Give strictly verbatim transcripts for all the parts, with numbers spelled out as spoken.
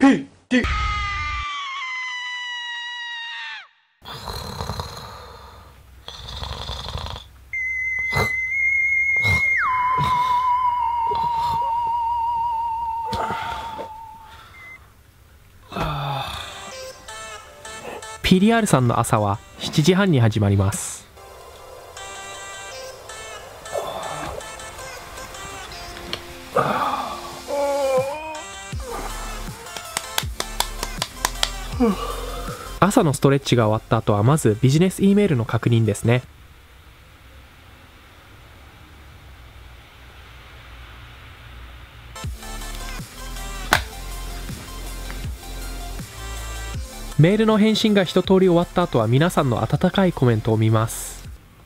ピディピーディーアール さんの朝はしちじはんに始まります。朝のストレッチが終わった後はまずビジネス E メールの確認ですね。メールの返信が一通り終わった後は皆さんの温かいコメントを見ます。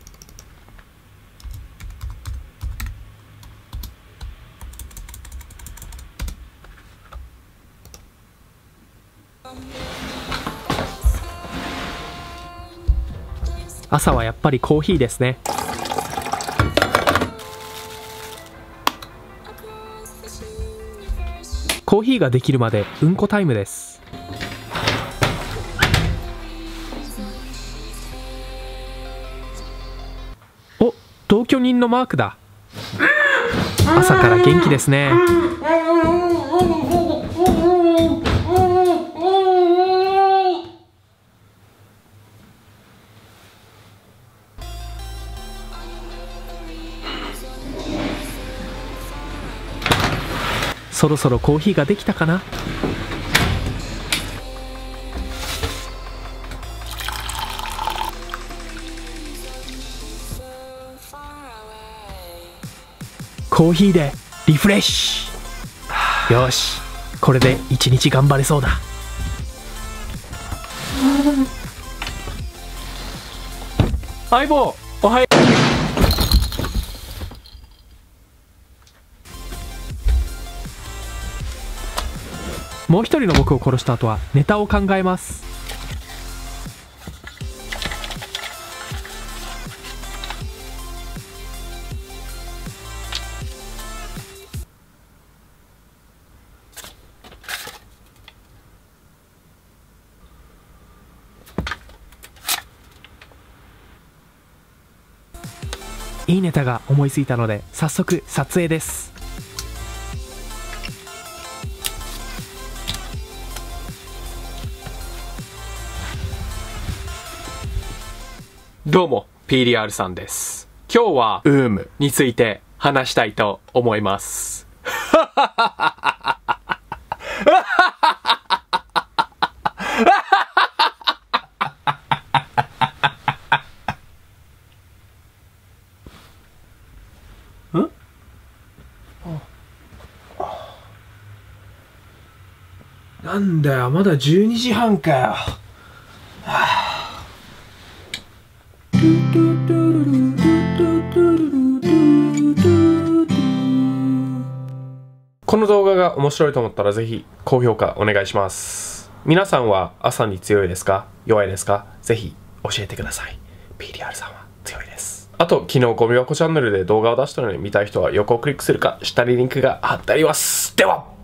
朝はやっぱりコーヒーですね。コーヒーができるまでうんこタイムです。お、同居人のマークだ。朝から元気ですね。そろそろコーヒーができたかな。コーヒーでリフレッシュ。よし、これで一日頑張れそうだ。相棒、おはよう。もう一人の僕を殺した後はネタを考えます。いいネタが思いついたので早速撮影です。どうも ピーディーアール さんです。今日はウームについて話したいと思います。ん？なんだよ、まだじゅうにじはんかよ。この動画が面白いと思ったらぜひ高評価お願いします。皆さんは朝に強いですか？弱いですか？ぜひ教えてください。ピーディーアール さんは強いです。あと、昨日ゴミ箱チャンネルで動画を出したので見たい人は横をクリックするか下にリンクが貼ってあります。では。